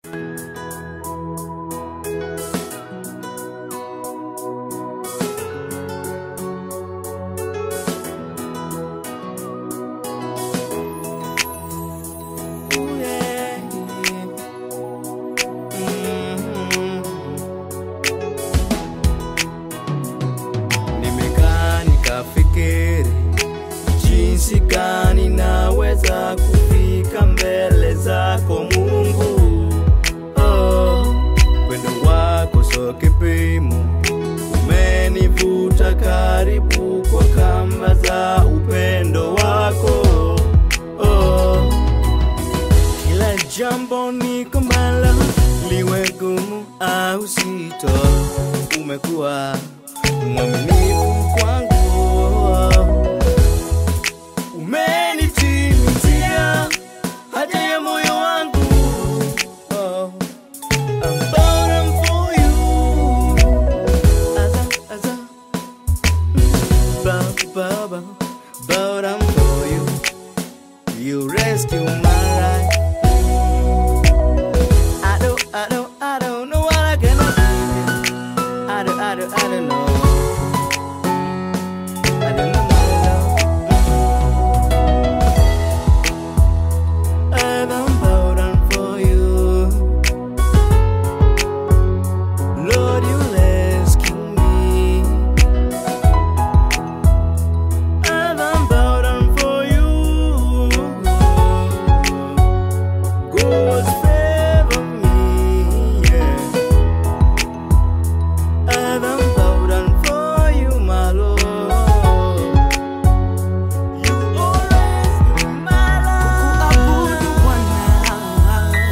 Jinsi gani naweza kufika mbele zako Mungu. Upendo wako sio kipimo, umenivuta karibu kwa kamba za upendo wako. Kila jambo niko mbele, liwe gumu au zito, umekuwa mwaminifu kwangu. Umenitimizia haja ya moyo wangu. I'm bowing for you. Bowing for you. You rescue my life. I don't know what I cannot do. I don't know. I don't know.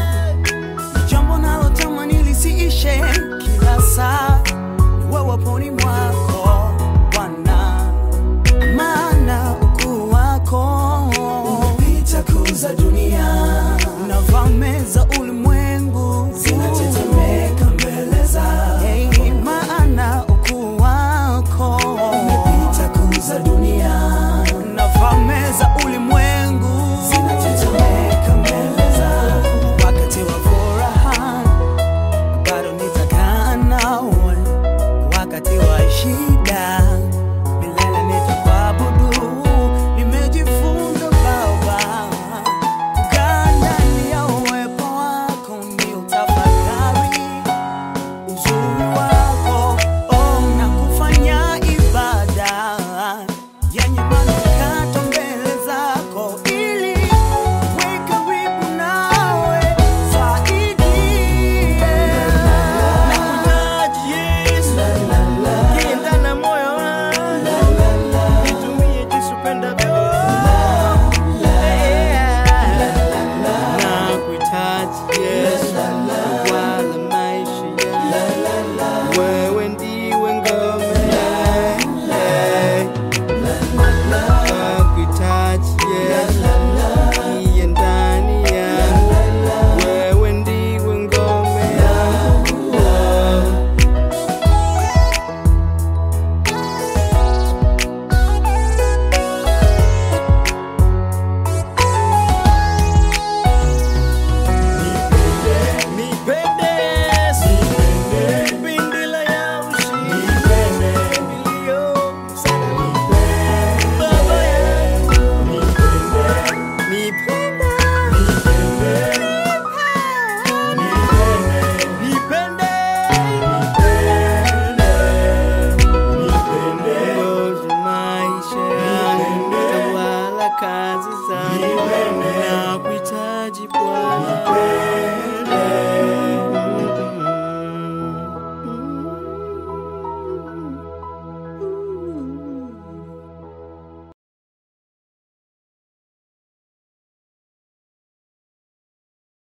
Kila saa wewe poni